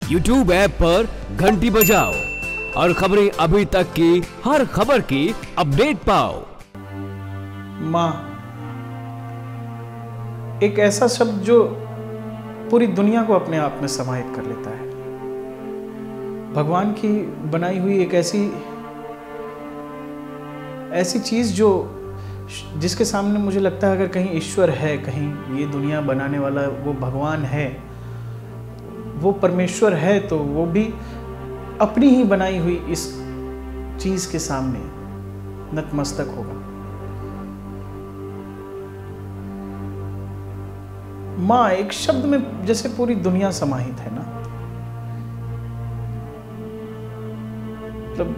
YouTube app पर घंटी बजाओ और खबरें अभी तक की हर खबर की अपडेट पाओ। माँ एक ऐसा शब्द जो पूरी दुनिया को अपने आप में समाहित कर लेता है। भगवान की बनाई हुई एक ऐसी चीज जिसके सामने मुझे लगता है अगर कहीं ईश्वर है, कहीं ये दुनिया बनाने वाला वो भगवान है, वो परमेश्वर है, तो वो भी अपनी ही बनाई हुई इस चीज के सामने नतमस्तक होगा। माँ एक शब्द में जैसे पूरी दुनिया समाहित है ना, मतलब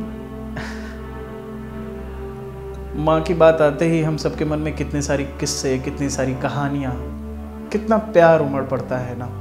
माँ की बात आते ही हम सबके मन में कितने सारी किस्से, कितनी सारी कहानियां, कितना प्यार उमड़ पड़ता है ना।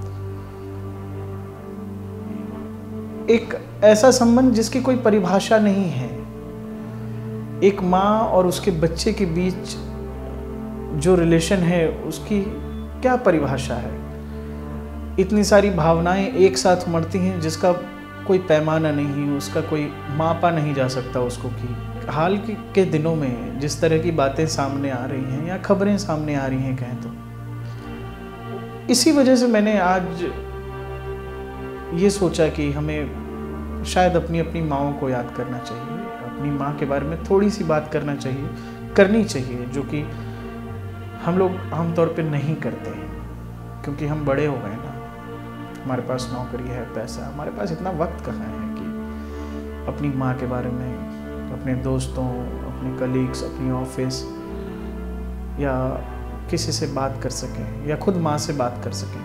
एक ऐसा संबंध जिसकी कोई परिभाषा नहीं है। एक माँ और उसके बच्चे के बीच जो रिलेशन है उसकी क्या परिभाषा है। इतनी सारी भावनाएं एक साथ उमड़ती हैं जिसका कोई पैमाना नहीं, उसका कोई मापा नहीं जा सकता उसको। कि हाल के दिनों में जिस तरह की बातें सामने आ रही हैं या खबरें सामने आ रही हैं कहें तो, इसी वजह से मैंने आज ये सोचा कि हमें शायद अपनी अपनी माँओं को याद करना चाहिए, अपनी माँ के बारे में थोड़ी सी बात करनी चाहिए, जो कि हम लोग आमतौर पे नहीं करते क्योंकि हम बड़े हो गए ना। हमारे पास नौकरी है, पैसा, हमारे पास इतना वक्त कहाँ है कि अपनी माँ के बारे में अपने दोस्तों, अपने कलीग्स, अपनी ऑफिस या किसी से बात कर सकें या खुद माँ से बात कर सकें।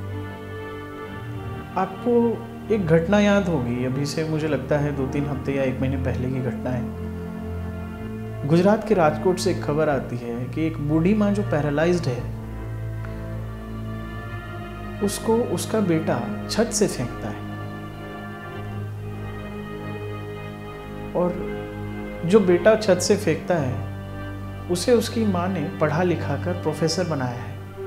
आपको एक घटना याद होगी, अभी से मुझे लगता है 2-3 हफ्ते या 1 महीने पहले की घटना है। गुजरात के राजकोट से एक खबर आती है कि एक बूढ़ी माँ जो पैरालाइज्ड है, उसको उसका बेटा छत से फेंकता है और जो बेटा छत से फेंकता है उसे उसकी माँ ने पढ़ा लिखा कर प्रोफेसर बनाया है।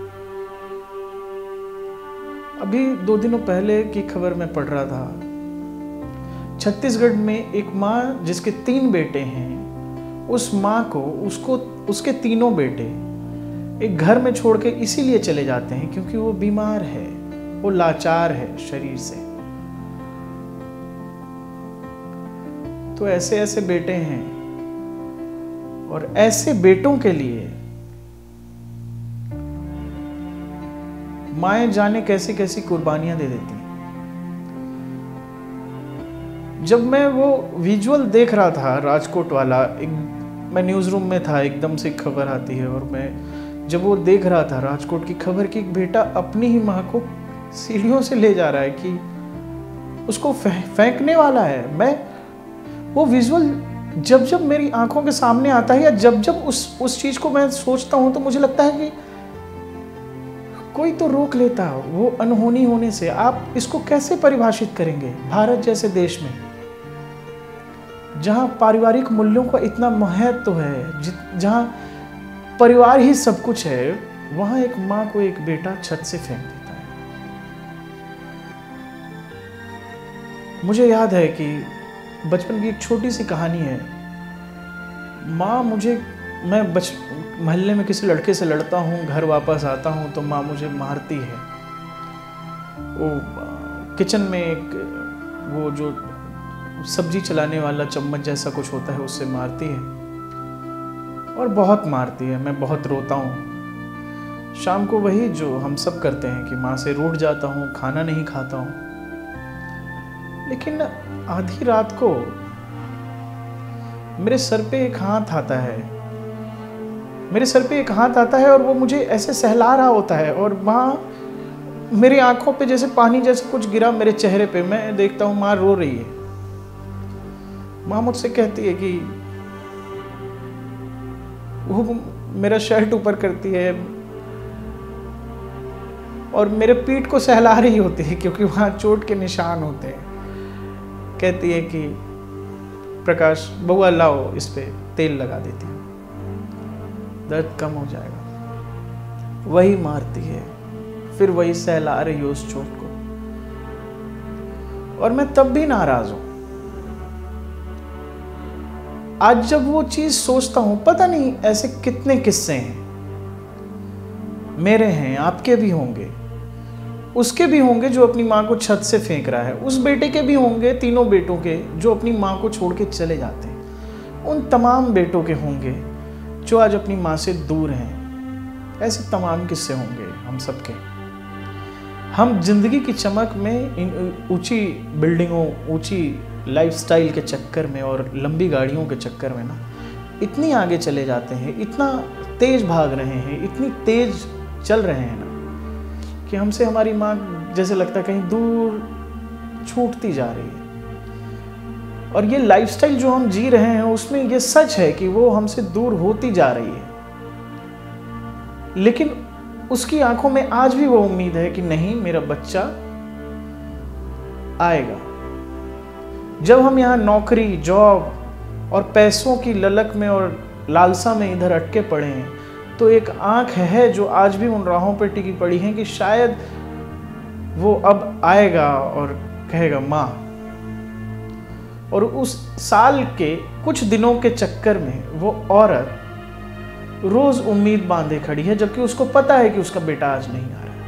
अभी 2 दिनों पहले की खबर मैं पढ़ रहा था, छत्तीसगढ़ में एक माँ जिसके 3 बेटे हैं, उस माँ को उसके तीनों बेटे एक घर में छोड़ के इसीलिए चले जाते हैं क्योंकि वो बीमार है, वो लाचार है शरीर से। तो ऐसे ऐसे बेटे हैं और ऐसे बेटों के लिए माएं जाने कैसी कैसी कुर्बानियां दे देती हैं। जब मैं वो विजुअल देख रहा था राजकोट वाला, मैं न्यूज़ रूम में था, एकदम से खबर आती है और मैं जब वो देख रहा था राजकोट की खबर कि एक बेटा अपनी ही माँ को सीढ़ियों से ले जा रहा है कि उसको फेंकने वाला है। मैं वो विजुअल जब मेरी आंखों के सामने आता है या जब उस चीज को मैं सोचता हूं तो मुझे लगता है कि कोई तो रोक लेता। वो अनहोनी होने से आप इसको कैसे परिभाषित करेंगे? भारत जैसे देश में जहां पारिवारिक मूल्यों का इतना महत्व है, जहां परिवार ही सब कुछ है, वहां एक माँ को एक बेटा छत से फेंक देता है। मुझे याद है कि बचपन की एक छोटी सी कहानी है। माँ मैं मोहल्ले में किसी लड़के से लड़ता हूँ, घर वापस आता हूँ तो माँ मुझे मारती है। वो किचन में एक वो जो सब्जी चलाने वाला चम्मच जैसा कुछ होता है उससे मारती है और बहुत मारती है। मैं बहुत रोता हूँ। शाम को वही जो हम सब करते हैं कि माँ से रूठ जाता हूँ, खाना नहीं खाता हूँ। लेकिन आधी रात को मेरे सर पे एक हाथ आता है और वो मुझे ऐसे सहला रहा होता है और माँ मेरी आंखों पे जैसे पानी जैसे कुछ गिरा मेरे चेहरे पे। मैं देखता हूँ माँ रो रही है। माँ मुझसे कहती है कि वो मेरा शर्ट ऊपर करती है और मेरे पीठ को सहला रही होती है क्योंकि वहाँ चोट के निशान होते हैं। कहती है कि प्रकाश बउआ लाओ, इस पे तेल लगा देती हूँ, दर्द कम हो जाएगा। वही मारती है, फिर वही सहला रही है उस चोट को। और मैं तब भी नाराज हूं। आज जब वो चीज सोचता हूं, पता नहीं ऐसे कितने किस्से हैं, मेरे हैं, आपके भी होंगे, उसके भी होंगे जो अपनी माँ को छत से फेंक रहा है, उस बेटे के भी होंगे, तीनों बेटों के जो अपनी माँ को छोड़ के चले जाते हैं, उन तमाम बेटों के होंगे जो आज अपनी माँ से दूर हैं। ऐसे तमाम किस्से होंगे हम सबके। हम जिंदगी की चमक में इन ऊंची बिल्डिंगों, ऊंची लाइफस्टाइल के चक्कर में और लंबी गाड़ियों के चक्कर में ना इतनी आगे चले जाते हैं, इतना तेज भाग रहे हैं, इतनी तेज चल रहे हैं ना कि हमसे हमारी माँ जैसे लगता है कहीं दूर छूटती जा रही है। और ये लाइफस्टाइल जो हम जी रहे हैं उसमें ये सच है कि वो हमसे दूर होती जा रही है, लेकिन उसकी आंखों में आज भी वो उम्मीद है कि नहीं, मेरा बच्चा आएगा। जब हम यहाँ नौकरी, जॉब और पैसों की ललक में और लालसा में इधर अटके पड़े हैं, तो एक आंख है जो आज भी उन राहों पर टिकी पड़ी है कि शायद वो अब आएगा और कहेगा माँ। और उस साल के कुछ दिनों के चक्कर में वो औरत रोज उम्मीद बांधे खड़ी है, जबकि उसको पता है कि उसका बेटा आज नहीं आ रहा है।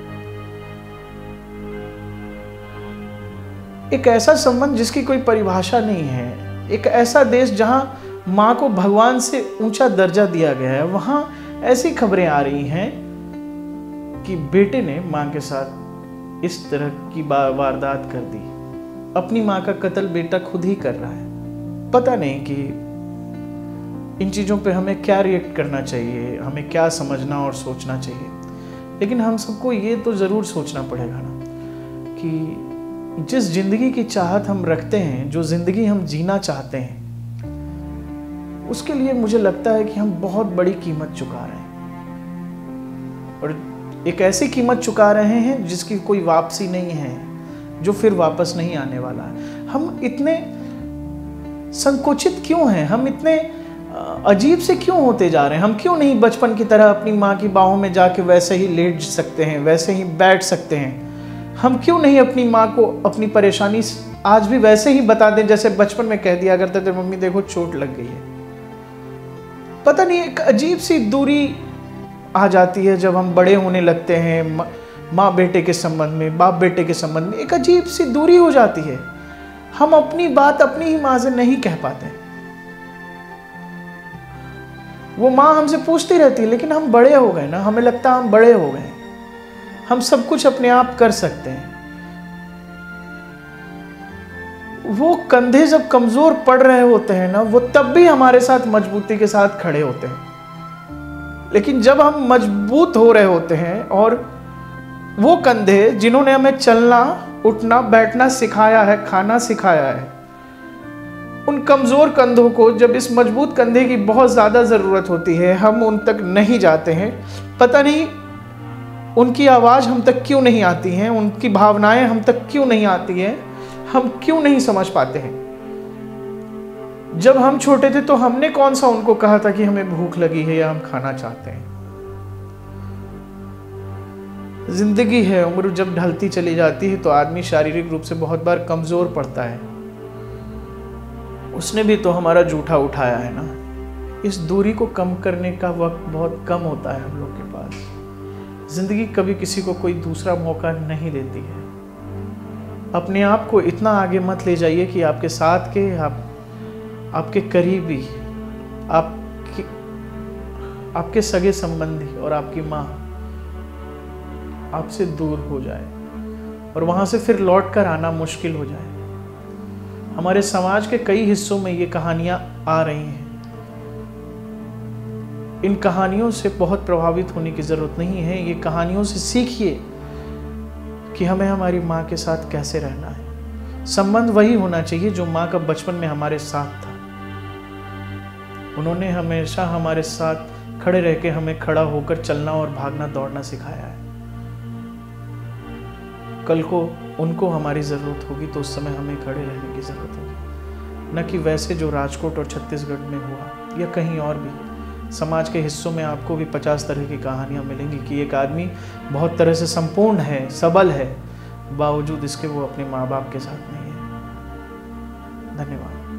एक ऐसा संबंध जिसकी कोई परिभाषा नहीं है, एक ऐसा देश जहां मां को भगवान से ऊंचा दर्जा दिया गया है, वहां ऐसी खबरें आ रही हैं कि बेटे ने मां के साथ इस तरह की वारदात कर दी। अपनी मां का कत्ल बेटा खुद ही कर रहा है। पता नहीं कि इन चीज़ों पे हमें क्या रिएक्ट करना चाहिए, हमें क्या समझना और सोचना चाहिए, लेकिन हम सबको ये तो ज़रूर सोचना पड़ेगा ना कि जिस ज़िंदगी की चाहत हम रखते हैं, जो ज़िंदगी हम जीना चाहते हैं, उसके लिए मुझे लगता है कि हम बहुत बड़ी कीमत चुका रहे हैं। और एक ऐसी कीमत चुका रहे हैं जिसकी कोई वापसी नहीं है, जो फिर वापस नहीं आने वाला है। हम इतने संकुचित क्यों हैं? हम इतने अजीब से क्यों होते जा रहे हैं? हम क्यों नहीं बचपन की तरह अपनी माँ की बाहों में जाके वैसे ही लेट सकते हैं, वैसे ही बैठ सकते हैं? हम क्यों नहीं अपनी माँ को अपनी परेशानी आज भी वैसे ही बता दें जैसे बचपन में कह दिया करते थे, मम्मी देखो चोट लग गई है। पता नहीं एक अजीब सी दूरी आ जाती है जब हम बड़े होने लगते हैं। माँ बेटे के संबंध में, बाप बेटे के संबंध में एक अजीब सी दूरी हो जाती है। हम अपनी बात अपनी ही माँ से नहीं कह पाते। वो माँ हमसे पूछती रहती है, लेकिन हम बड़े हो गए ना, हमें लगता है हम बड़े हो गए, हम सब कुछ अपने आप कर सकते हैं। वो कंधे जब कमजोर पड़ रहे होते हैं ना, वो तब भी हमारे साथ मजबूती के साथ खड़े होते हैं। लेकिन जब हम मजबूत हो रहे होते हैं और वो कंधे जिन्होंने हमें चलना, उठना, बैठना सिखाया है, खाना सिखाया है, उन कमजोर कंधों को जब इस मजबूत कंधे की बहुत ज्यादा जरूरत होती है, हम उन तक नहीं जाते हैं। पता नहीं उनकी आवाज हम तक क्यों नहीं आती हैं, उनकी भावनाएं हम तक क्यों नहीं आती हैं, हम क्यों नहीं समझ पाते हैं। जब हम छोटे थे तो हमने कौन सा उनको कहा था कि हमें भूख लगी है या हम खाना चाहते हैं। जिंदगी है, उम्र जब ढलती चली जाती है तो आदमी शारीरिक रूप से बहुत बार कमजोर पड़ता है। उसने भी तो हमारा जूठा उठाया है ना। इस दूरी को कम करने का वक्त बहुत कम होता है हम लोग के पास। जिंदगी कभी किसी को कोई दूसरा मौका नहीं देती है। अपने आप को इतना आगे मत ले जाइए कि आपके साथ के, आपके करीबी, आपके सगे संबंधी और आपकी माँ आपसे दूर हो जाए और वहां से फिर लौट कर आना मुश्किल हो जाए। हमारे समाज के कई हिस्सों में ये कहानियां आ रही हैं। इन कहानियों से बहुत प्रभावित होने की जरूरत नहीं है। ये कहानियों से सीखिए कि हमें हमारी माँ के साथ कैसे रहना है। संबंध वही होना चाहिए जो माँ का बचपन में हमारे साथ था। उन्होंने हमेशा हमारे साथ खड़े रह के हमें खड़ा होकर चलना और भागना दौड़ना सिखाया है। कल को उनको हमारी ज़रूरत होगी तो उस समय हमें खड़े रहने की ज़रूरत होगी, न कि वैसे जो राजकोट और छत्तीसगढ़ में हुआ या कहीं और भी। समाज के हिस्सों में आपको भी 50 तरह की कहानियाँ मिलेंगी कि एक आदमी बहुत तरह से संपूर्ण है, सबल है, बावजूद इसके वो अपने माँ बाप के साथ नहीं है। धन्यवाद।